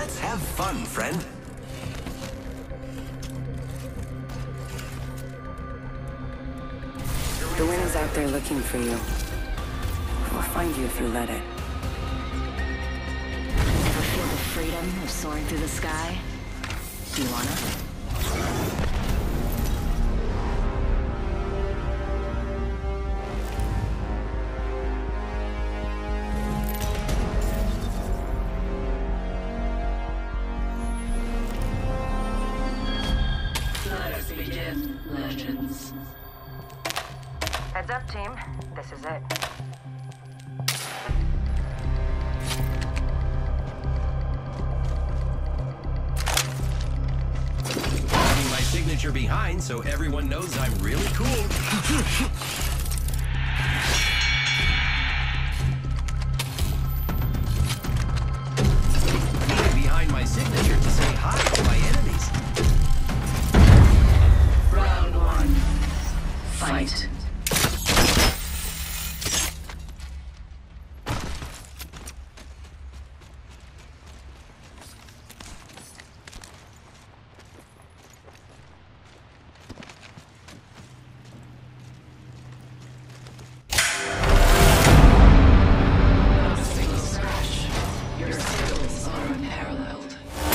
Let's have fun, friend. The wind is out there looking for you. It will find you if you let it. Ever feel the freedom of soaring through the sky? Do you wanna? Let's begin, Legends. Heads up, team. This is it. Leaving my signature behind so everyone knows I'm really cool. Leaving behind my signature to say hi to my enemies. Round one. Fight. Not a single scratch. Your skills are unparalleled.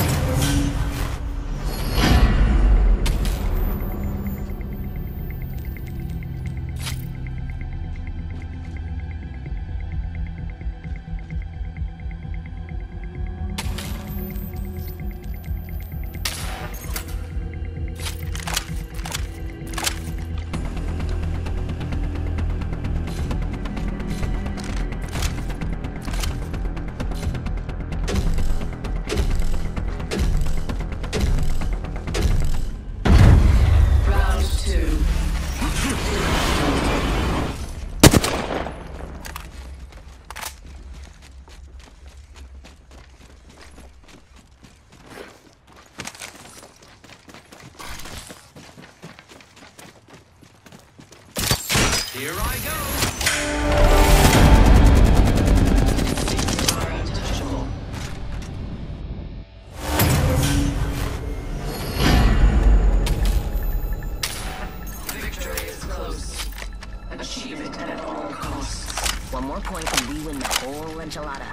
Round two. Here I go. You are untouchable. Victory is close. Achieve it at all costs. One more point and we win the whole enchilada.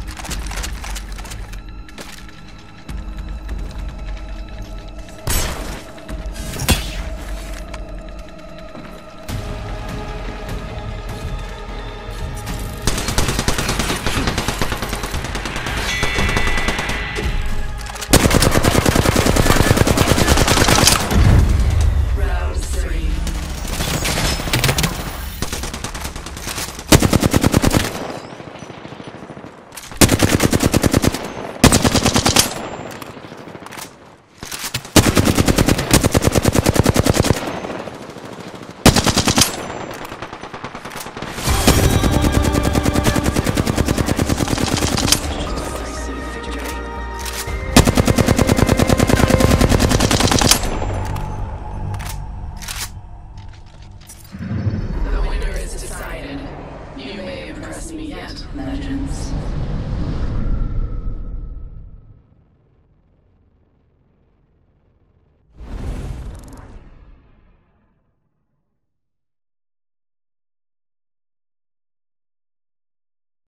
Round three. Decisive victory. The winner is decided. You may impress me yet, Legends.